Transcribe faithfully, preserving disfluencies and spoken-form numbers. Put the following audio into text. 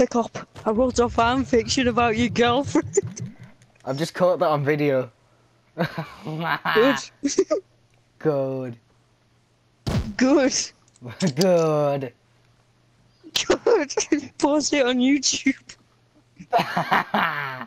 Hiccup, I wrote a fan fiction about your girlfriend. I've just caught that on video. Good. Good. Good. Good. Good. Post it on YouTube.